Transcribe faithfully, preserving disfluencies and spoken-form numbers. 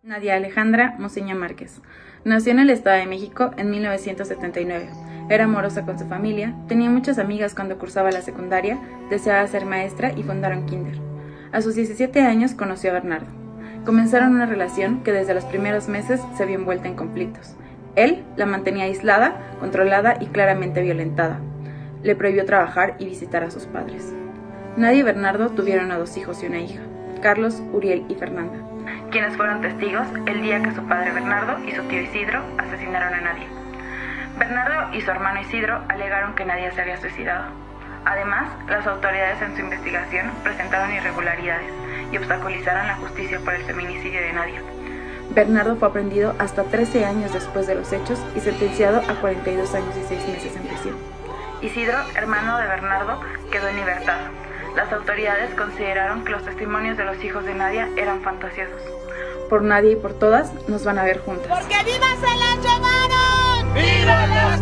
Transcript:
Nadia Alejandra Moceña Márquez. Nació en el Estado de México en mil novecientos setenta y nueve. Era amorosa con su familia, tenía muchas amigas cuando cursaba la secundaria, deseaba ser maestra y fundaron kinder. A sus diecisiete años conoció a Bernardo. Comenzaron una relación que desde los primeros meses se vio envuelta en conflictos. Él la mantenía aislada, controlada y claramente violentada. Le prohibió trabajar y visitar a sus padres. Nadia y Bernardo tuvieron a dos hijos y una hija, Carlos, Uriel y Fernanda, quienes fueron testigos el día que su padre Bernardo y su tío Isidro asesinaron a Nadia. Bernardo y su hermano Isidro alegaron que Nadia se había suicidado. Además, las autoridades en su investigación presentaron irregularidades y obstaculizaron la justicia por el feminicidio de Nadia. Bernardo fue aprehendido hasta trece años después de los hechos y sentenciado a cuarenta y dos años y seis meses en prisión. Isidro, hermano de Bernardo, quedó en libertad. Las autoridades consideraron que los testimonios de los hijos de Nadia eran fantasiosos. Por Nadia y por todas, nos van a ver juntas. ¡Porque vivas se la llevaron! ¡Viva la